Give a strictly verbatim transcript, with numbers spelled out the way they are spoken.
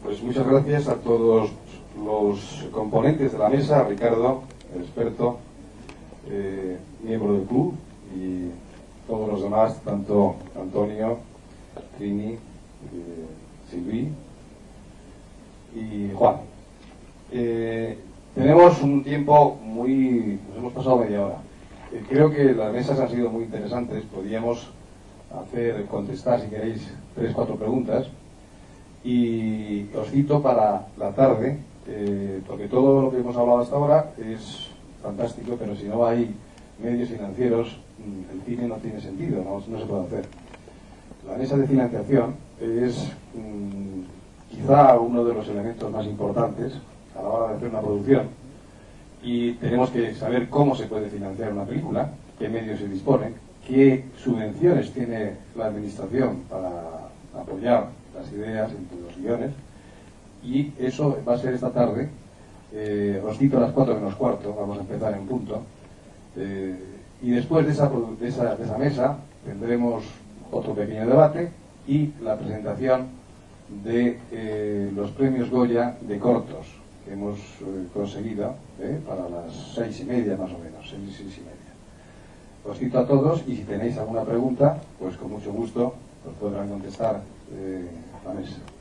Pues muchas gracias a todos los componentes de la mesa, a Ricardo, el experto, eh, miembro del club, y todos los demás, tanto Antonio, Trini, eh, Silvi y Juan. Eh, tenemos un tiempo muy... nos hemos pasado media hora. Eh, creo que las mesas han sido muy interesantes. Podríamos hacer, contestar, si queréis, tres, cuatro preguntas. Y os cito para la tarde, eh, porque todo lo que hemos hablado hasta ahora es fantástico, pero si no hay medios financieros, el cine no tiene sentido, no, no se puede hacer. La mesa de financiación es mmm, quizá uno de los elementos más importantes a la hora de hacer una producción, y tenemos que saber cómo se puede financiar una película, qué medios se disponen, qué subvenciones tiene la administración para apoyar las ideas entre los guiones, y eso va a ser esta tarde. Eh, os cito a las cuatro menos cuarto, vamos a empezar en punto, eh, y después de esa, de, esa, de esa mesa tendremos otro pequeño debate y la presentación de eh, los premios Goya de cortos que hemos eh, conseguido eh, para las seis y media más o menos, seis, seis y media. Os cito a todos, y si tenéis alguna pregunta, pues con mucho gusto os podrán contestar eh, la mesa.